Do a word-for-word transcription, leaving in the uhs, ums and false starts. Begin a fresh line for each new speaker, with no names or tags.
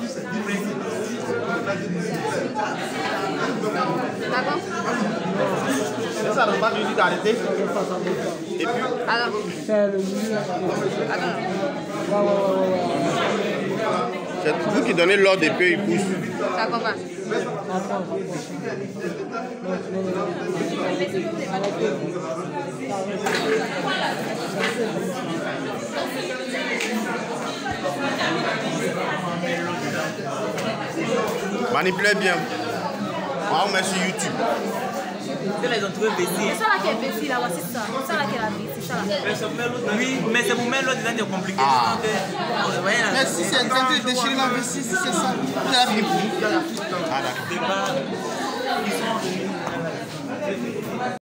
D'accord.
C'est ça, on va lui dire d'arrêter. Et puis.
Alors.
C'est vous qui donnez l'ordre et puis il pousse.
Ça comprend.
Manipulez bien. On va mettre sur YouTube.
Les ont trouvé vessie.
C'est ça là qui est vessie là, c'est ça. C'est ça là qui est la vie, c'est ça là.
Oui, mais c'est pour mettre l'autre dedans, c'est compliqué.
Ah.
Mais si c'est un train de déchirer la vessie, si c'est ça, il a fini pour nous.
Ah d'accord.